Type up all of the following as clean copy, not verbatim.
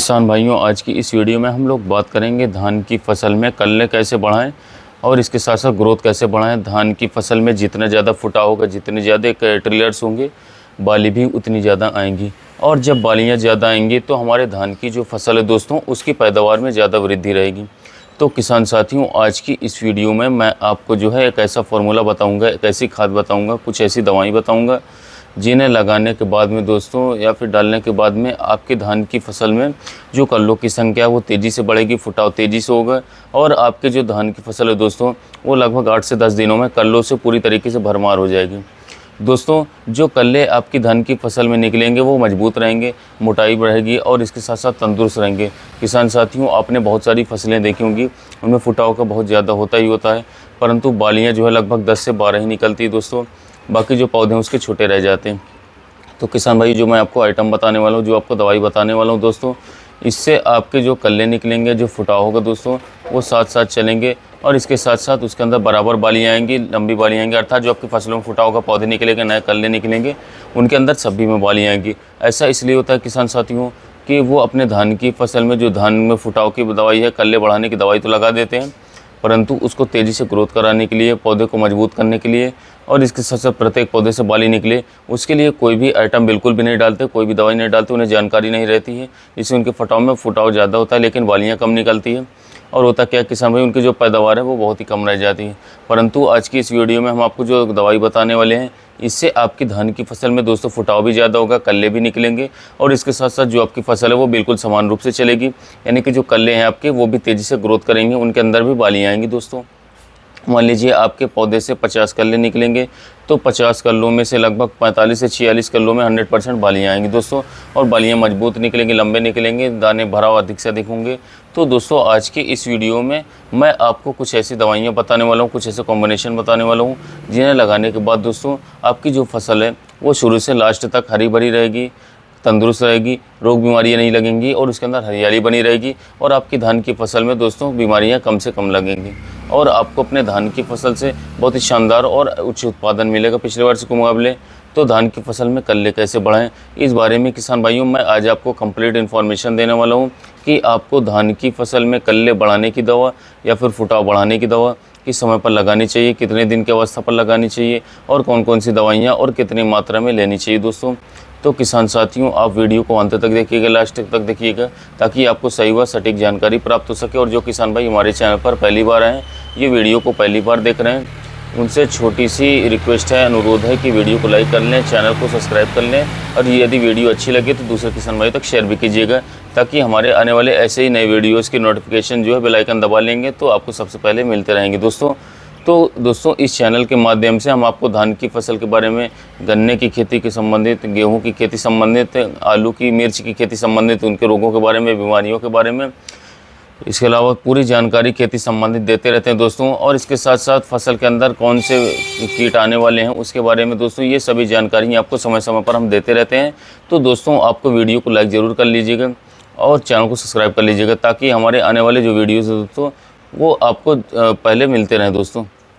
किसान भाइयों, आज की इस वीडियो में हम लोग बात करेंगे धान की फसल में कल्ले कैसे बढ़ाएं और इसके साथ साथ ग्रोथ कैसे बढ़ाएं। धान की फसल में जितना ज़्यादा फुटा होगा, जितने ज़्यादा ट्रिलर्स होंगे, बाली भी उतनी ज़्यादा आएंगी। और जब बालियाँ ज़्यादा आएंगी तो हमारे धान की जो फसल है दोस्तों, उसकी पैदावार में ज़्यादा वृद्धि रहेगी। तो किसान साथियों, आज की इस वीडियो में मैं आपको जो है एक ऐसा फार्मूला बताऊँगा, एक ऐसी खाद बताऊँगा, कुछ ऐसी दवाई बताऊँगा जिन्हें लगाने के बाद में दोस्तों या फिर डालने के बाद में आपके धान की फसल में जो कल्लों की संख्या वो तेज़ी से बढ़ेगी, फुटाव तेज़ी से होगा और आपके जो धान की फसल है दोस्तों, वो लगभग 8 से 10 दिनों में कल्लों से पूरी तरीके से भरमार हो जाएगी। दोस्तों, जो कल्ले आपकी धान की फसल में निकलेंगे वो मजबूत रहेंगे, मोटाई बढ़ेगी और इसके साथ साथ तंदुरुस्त रहेंगे। किसान साथियों, आपने बहुत सारी फसलें देखी होंगी, उनमें फुटाव का बहुत ज़्यादा होता ही होता है, परंतु बालियाँ जो है लगभग 10 से 12 ही निकलती है दोस्तों, बाकी जो पौधे हैं उसके छोटे रह जाते हैं। तो किसान भाई, जो मैं आपको आइटम बताने वाला हूँ, जो आपको दवाई बताने वाला हूँ दोस्तों, इससे आपके जो कल्ले निकलेंगे, जो फुटाव होगा दोस्तों, वो साथ साथ चलेंगे और इसके साथ साथ उसके अंदर बराबर बालियाँ आएंगी, लंबी बालियाँ आएंगी। अर्थात जो आपकी फसलों में फुटाव होगा, पौधे निकलेंगे, नए कल्ले निकलेंगे, उनके अंदर सभी में बालियाँ आएंगी। ऐसा इसलिए होता है किसान साथियों कि वो अपने धान की फसल में जो धान में फुटाव की दवाई है, कल्ले बढ़ाने की दवाई तो लगा देते हैं, परंतु उसको तेज़ी से ग्रोथ कराने के लिए, पौधे को मजबूत करने के लिए और इसके साथ साथ प्रत्येक पौधे से बाली निकले, उसके लिए कोई भी आइटम बिल्कुल भी नहीं डालते, कोई भी दवाई नहीं डालते। उन्हें जानकारी नहीं रहती है, इससे उनके फुटाव ज़्यादा होता है लेकिन बालियाँ कम निकलती है। और होता क्या किसान भाई, उनकी जो पैदावार है वो बहुत ही कम रह जाती है। परंतु आज की इस वीडियो में हम आपको जो दवाई बताने वाले हैं, इससे आपकी धान की फसल में दोस्तों फुटाव भी ज़्यादा होगा, कल्ले भी निकलेंगे और इसके साथ साथ जो आपकी फसल है वो बिल्कुल समान रूप से चलेगी। यानी कि जो कल्ले हैं आपके, वो भी तेज़ी से ग्रोथ करेंगे, उनके अंदर भी बालियाँ आएंगी दोस्तों। मान लीजिए आपके पौधे से 50 कल्ले निकलेंगे तो 50 कल्लों में से लगभग 45 से 46 कल्लों में 100% बालियाँ आएंगी दोस्तों, और बालियाँ मजबूत निकलेंगी, लंबे निकलेंगे, दाने भराव अधिक से अधिक होंगे। तो दोस्तों, आज की इस वीडियो में मैं आपको कुछ ऐसी दवाइयाँ बताने वाला हूँ, कुछ ऐसे कॉम्बिनेशन बताने वाला हूँ जिन्हें लगाने के बाद दोस्तों आपकी जो फसल है वो शुरू से लास्ट तक हरी भरी रहेगी, तंदुरुस्त रहेगी, रोग बीमारियां नहीं लगेंगी और उसके अंदर हरियाली बनी रहेगी और आपकी धान की फसल में दोस्तों बीमारियां कम से कम लगेंगी और आपको अपने धान की फसल से बहुत ही शानदार और उच्च उत्पादन मिलेगा पिछले वर्ष के मुकाबले। तो धान की फसल में कल्ले कैसे बढ़ाएं, इस बारे में किसान भाइयों मैं आज आपको कंप्लीट इन्फॉर्मेशन देने वाला हूं कि आपको धान की फसल में कल्ले बढ़ाने की दवा या फिर फुटाव बढ़ाने की दवा किस समय पर लगानी चाहिए, कितने दिन की अवस्था पर लगानी चाहिए और कौन कौन सी दवाइयाँ और कितनी मात्रा में लेनी चाहिए दोस्तों। तो किसान साथियों, आप वीडियो को अंत तक देखिएगा, लास्ट तक देखिएगा, ताकि आपको सही व सटीक जानकारी प्राप्त हो सके। और जो किसान भाई हमारे चैनल पर पहली बार आए हैं, ये वीडियो को पहली बार देख रहे हैं, उनसे छोटी सी रिक्वेस्ट है, अनुरोध है कि वीडियो को लाइक कर लें, चैनल को सब्सक्राइब कर लें और यदि वीडियो अच्छी लगे तो दूसरे किसान भाई तक शेयर भी कीजिएगा, ताकि हमारे आने वाले ऐसे ही नए वीडियोज़ की नोटिफिकेशन जो है बेल आइकन दबा लेंगे तो आपको सबसे पहले मिलते रहेंगे दोस्तों। तो दोस्तों, इस चैनल के माध्यम से हम आपको धान की फसल के बारे में, गन्ने की खेती के संबंधित, गेहूं की खेती संबंधित, आलू की, मिर्च की खेती संबंधित, उनके रोगों के बारे में, बीमारियों के बारे में, इसके अलावा पूरी जानकारी खेती संबंधित देते रहते हैं दोस्तों। और इसके साथ साथ फसल के अंदर कौन से कीट आने वाले हैं उसके बारे में दोस्तों, ये सभी जानकारी आपको समय समय पर हम देते रहते हैं। तो दोस्तों, आपको वीडियो को लाइक ज़रूर कर लीजिएगा और चैनल को सब्सक्राइब कर लीजिएगा, ताकि हमारे आने वाले जो वीडियोज़ हैं दोस्तों वो आपको पहले मिलते रहें दोस्तों।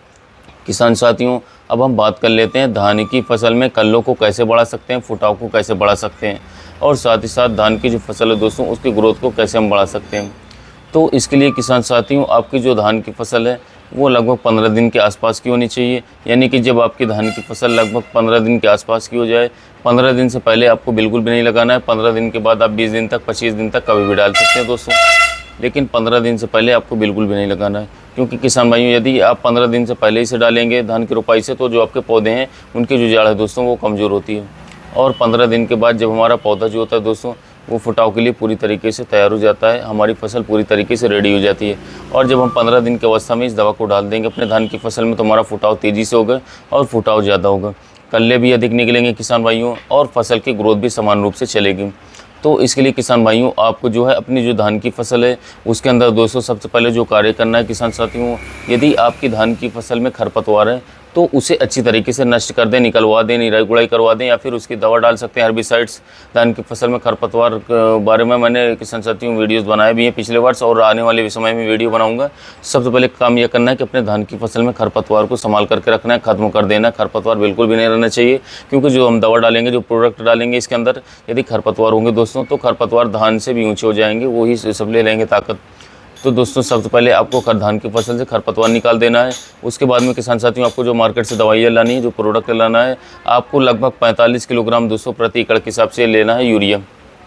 किसान साथियों, अब हम बात कर लेते हैं धान की फसल में कल्लों को कैसे बढ़ा सकते हैं, फुटाव को कैसे बढ़ा सकते हैं और साथ ही साथ धान की जो फसल है दोस्तों उसकी ग्रोथ को कैसे हम बढ़ा सकते हैं। तो इसके लिए किसान साथियों, आपकी जो धान की फसल है वो लगभग 15 दिन के आसपास की होनी चाहिए। यानी कि जब आपकी धान की फसल लगभग 15 दिन के आसपास की हो जाए, 15 दिन से पहले आपको बिल्कुल भी नहीं लगाना है। 15 दिन के बाद आप 20 दिन तक, 25 दिन तक कभी भी डाल सकते हैं दोस्तों, लेकिन 15 दिन से पहले आपको बिल्कुल भी नहीं लगाना है। क्योंकि किसान भाइयों, यदि आप 15 दिन से पहले ही से डालेंगे धान की रोपाई से, तो जो आपके पौधे हैं उनकी जो जड़ है दोस्तों वो कमज़ोर होती है और 15 दिन के बाद जब हमारा पौधा जो होता है दोस्तों वो फुटाव के लिए पूरी तरीके से तैयार हो जाता है, हमारी फसल पूरी तरीके से रेडी हो जाती है। और जब हम 15 दिन की अवस्था में इस दवा को डाल देंगे अपने धान की फसल में, तो हमारा फुटाव तेज़ी से होगा और फुटाव ज़्यादा होगा, कल्ले भी अधिक निकलेंगे किसान भाइयों और फसल की ग्रोथ भी समान रूप से चलेगी। तो इसके लिए किसान भाइयों, आपको जो है अपनी जो धान की फसल है उसके अंदर दोस्तों सबसे पहले जो कार्य करना है किसान साथियों, यदि आपकी धान की फसल में खरपतवार है तो उसे अच्छी तरीके से नष्ट कर दें, निकलवा दें, निराई गुड़ाई करवा दें, या फिर उसकी दवा डाल सकते हैं हर्बिसाइड्स। धान की फसल में खरपतवार के बारे में मैंने किसान साथियों वीडियोस बनाए भी हैं पिछले वर्ष, और आने वाले समय में वीडियो बनाऊंगा। सबसे पहले काम यह करना है कि अपने धान की फसल में खरपतवार को संभाल करके रखना है, खत्म कर देना। खरपतवार बिल्कुल भी नहीं रहना चाहिए, क्योंकि जो हम दवा डालेंगे, जो प्रोडक्ट डालेंगे इसके अंदर, यदि खरपतवार होंगे दोस्तों तो खरपतवार धान से भी ऊँचे हो जाएंगे, वही सब ले लेंगे ताकत। तो दोस्तों सबसे पहले आपको धान की फसल से खरपतवार निकाल देना है। उसके बाद में किसान साथियों आपको जो मार्केट से दवाइयाँ लानी है, जो प्रोडक्ट लाना है, आपको लगभग 45 किलोग्राम 200 प्रति एकड़ के हिसाब से लेना है यूरिया।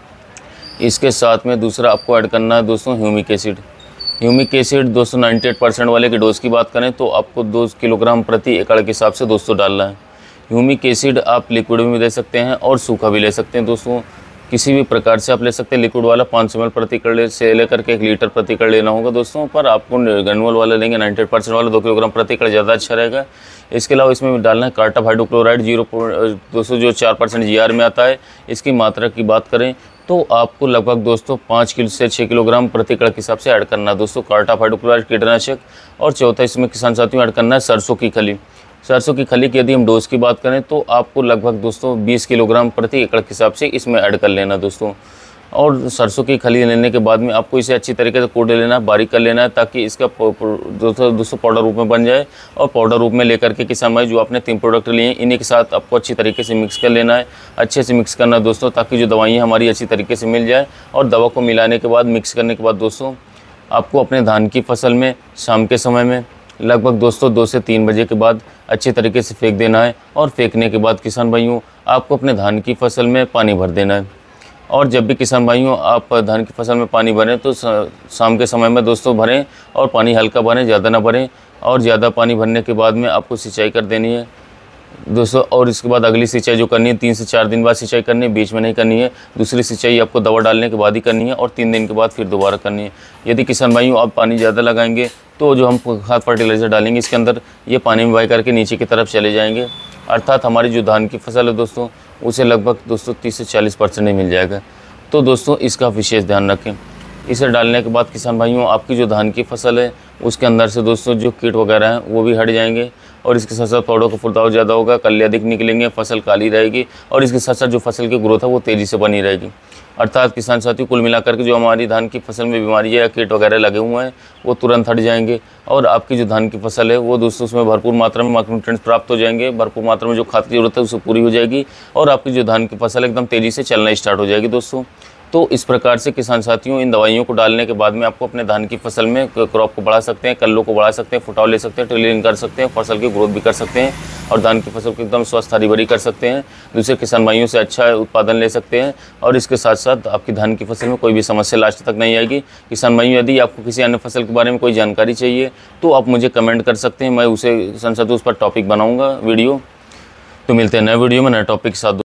इसके साथ में दूसरा आपको ऐड करना है दोस्तों ह्यूमिक एसिड। ह्यूमिक एसिड दोस्तों 98% वाले के डोज की बात करें तो आपको 2 किलोग्राम प्रति एकड़ के हिसाब से दोस्तों डालना है। ह्यूमिक एसिड आप लिक्विड में भी दे सकते हैं और सूखा भी ले सकते हैं दोस्तों, किसी भी प्रकार से आप ले सकते हैं। लिक्विड वाला 500 ml प्रति एकड़ से लेकर के 1 लीटर प्रति एकड़ लेना होगा दोस्तों, पर आपको ग्रेनुअल वाला लेंगे 98% वाला 2 किलोग्राम प्रति एकड़ ज़्यादा अच्छा रहेगा। इसके अलावा इसमें डालना है कार्टाप हाइड्रोक्लोराइड 0.200 जो 4% GR में आता है। इसकी मात्रा की बात करें तो आपको लगभग दोस्तों 5 किलो से 6 किलोग्राम प्रति एकड़ के हिसाब से ऐड करना है दोस्तों कार्टाप हाइड्रोक्लोराइड कीटनाशक। और चौथा इसमें किसान साथियों ऐड करना है सरसों की खली। सरसों की खली की यदि हम डोज की बात करें तो आपको लगभग दोस्तों 20 किलोग्राम प्रति एकड़ के हिसाब से इसमें ऐड कर लेना दोस्तों। और सरसों की खली लेने के बाद में आपको इसे अच्छी तरीके से कूट लेना है, बारीक कर लेना है, ताकि इसका दोस्तों पाउडर रूप में बन जाए। और पाउडर रूप में लेकर के किसान भाई जो आपने 3 प्रोडक्ट लिए हैं इन्हीं के साथ आपको अच्छी तरीके से मिक्स कर लेना है। अच्छे से मिक्स करना है दोस्तों, ताकि जो दवाइयाँ हमारी अच्छी तरीके से मिल जाए। और दवा को मिलाने के बाद, मिक्स करने के बाद दोस्तों आपको अपने धान की फसल में शाम के समय में लगभग दोस्तों 2 से 3 बजे के बाद अच्छे तरीके से फेंक देना है। और फेंकने के बाद किसान भाइयों आपको अपने धान की फसल में पानी भर देना है। और जब भी किसान भाइयों आप धान की फसल में पानी भरें तो शाम के समय में दोस्तों भरें, और पानी हल्का भरें, ज़्यादा ना भरें। और ज़्यादा पानी भरने के बाद में आपको सिंचाई कर देनी है दोस्तों। और इसके बाद अगली सिंचाई जो करनी है 3 से 4 दिन बाद सिंचाई करनी है, बीच में नहीं करनी है। दूसरी सिंचाई आपको दवा डालने के बाद ही करनी है, और 3 दिन के बाद फिर दोबारा करनी है। यदि किसान भाइयों आप पानी ज़्यादा लगाएंगे तो जो हम खाद फर्टिलाइज़र डालेंगे इसके अंदर, ये पानी में बह करके नीचे की तरफ चले जाएंगे। अर्थात हमारी जो धान की फसल है दोस्तों उसे लगभग दोस्तों 30 से 40% ही मिल जाएगा। तो दोस्तों इसका विशेष ध्यान रखें। इसे डालने के बाद किसान भाइयों आपकी जो धान की फसल है उसके अंदर से दोस्तों जो कीट वगैरह हैं वो भी हट जाएंगे। और इसके साथ साथ पौधों का फुटाव ज़्यादा होगा, कल्ले अधिक निकलेंगे, फसल काली रहेगी। और इसके साथ साथ जो फसल की ग्रोथ है वो तेज़ी से बनी रहेगी। अर्थात किसान साथियों कुल मिलाकर के जो हमारी धान की फसल में बीमारी या कीट वगैरह लगे हुए हैं वो तुरंत हट जाएंगे। और आपकी जो धान की फसल है वो दोस्तों उसमें भरपूर मात्रा में माइक्रोन्यूट्रिएंट्स प्राप्त हो जाएंगे, भरपूर मात्रा में जो खाद की जरूरत है उससे पूरी हो जाएगी। और आपकी जो धान की फसल एकदम तेज़ी से चलना स्टार्ट हो जाएगी दोस्तों। तो इस प्रकार से किसान साथियों इन दवाइयों को डालने के बाद में आपको अपने धान की फसल में क्रॉप को बढ़ा सकते हैं, कल्लों को बढ़ा सकते हैं, फुटाव ले सकते हैं, टिलिंग कर सकते हैं, फसल की ग्रोथ भी कर सकते हैं। और धान की फसल को एकदम स्वस्थ हरी भरी कर सकते हैं। दूसरे किसान भाइयों से अच्छा उत्पादन ले सकते हैं। और इसके साथ साथ आपकी धान की फसल में कोई भी समस्या लास्ट तक नहीं आएगी। किसान भाइयों यदि आपको किसी अन्य फसल के बारे में कोई जानकारी चाहिए तो आप मुझे कमेंट कर सकते हैं, मैं उसे किसान साथियों उस पर टॉपिक बनाऊँगा वीडियो। तो मिलते हैं नए वीडियो में नए टॉपिक के साथ।